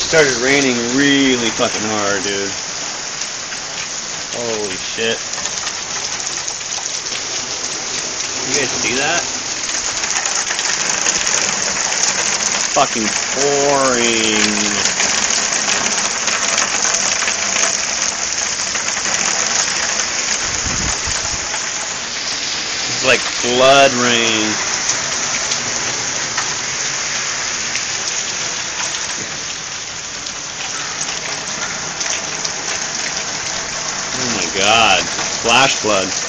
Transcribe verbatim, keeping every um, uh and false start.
started raining really fucking hard, dude. Holy shit. You guys see that? Fucking pouring. It's like flood rain. Oh my god. Flash flood.